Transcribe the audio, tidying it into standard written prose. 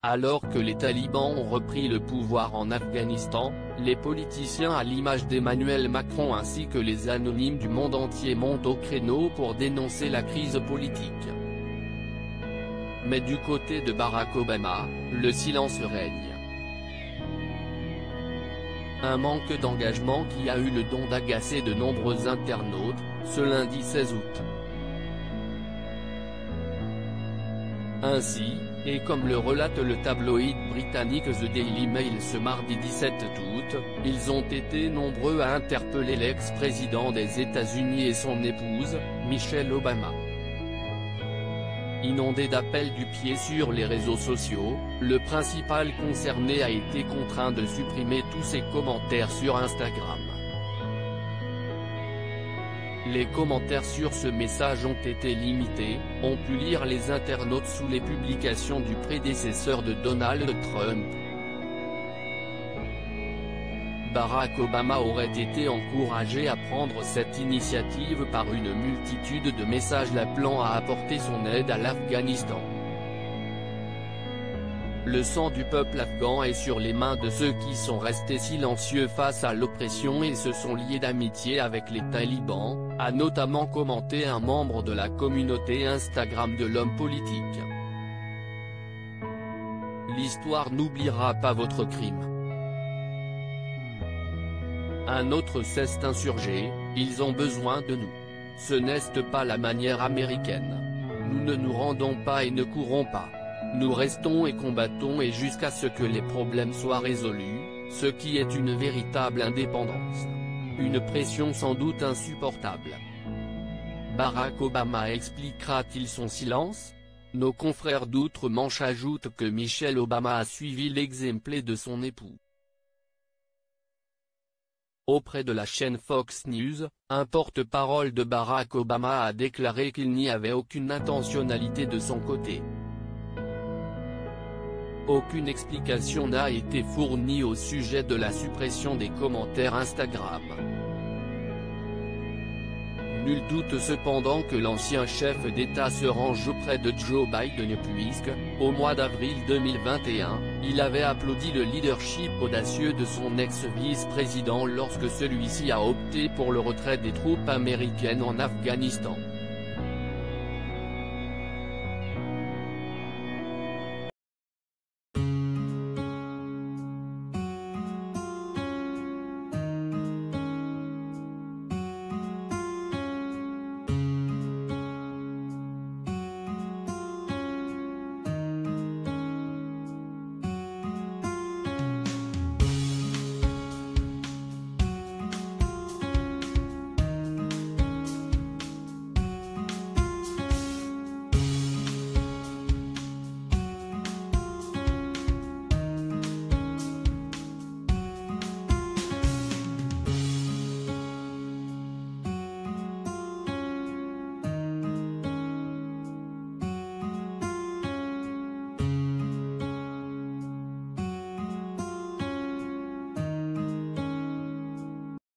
Alors que les talibans ont repris le pouvoir en Afghanistan, les politiciens à l'image d'Emmanuel Macron ainsi que les anonymes du monde entier montent au créneau pour dénoncer la crise politique. Mais du côté de Barack Obama, le silence règne. Un manque d'engagement qui a eu le don d'agacer de nombreux internautes, ce lundi 16 août. Ainsi, et comme le relate le tabloïd britannique The Daily Mail ce mardi 17 août, ils ont été nombreux à interpeller l'ex-président des États-Unis et son épouse, Michelle Obama. Inondé d'appels du pied sur les réseaux sociaux, le principal concerné a été contraint de supprimer tous ses commentaires sur Instagram. Les commentaires sur ce message ont été limités, ont pu lire les internautes sous les publications du prédécesseur de Donald Trump. Barack Obama aurait été encouragé à prendre cette initiative par une multitude de messages l'appelant à apporter son aide à l'Afghanistan. Le sang du peuple afghan est sur les mains de ceux qui sont restés silencieux face à l'oppression et se sont liés d'amitié avec les talibans, a notamment commenté un membre de la communauté Instagram de l'homme politique. L'histoire n'oubliera pas votre crime. Un autre s'est insurgé, ils ont besoin de nous. Ce n'est pas la manière américaine. Nous ne nous rendons pas et ne courons pas. Nous restons et combattons et jusqu'à ce que les problèmes soient résolus, ce qui est une véritable indépendance. Une pression sans doute insupportable. Barack Obama expliquera-t-il son silence? Nos confrères d'outre-Manche ajoutent que Michelle Obama a suivi l'exemple de son époux. Auprès de la chaîne Fox News, un porte-parole de Barack Obama a déclaré qu'il n'y avait aucune intentionnalité de son côté. Aucune explication n'a été fournie au sujet de la suppression des commentaires Instagram. Nul doute cependant que l'ancien chef d'État se range auprès de Joe Biden puisque, au mois d'avril 2021, il avait applaudi le leadership audacieux de son ex-vice-président lorsque celui-ci a opté pour le retrait des troupes américaines en Afghanistan.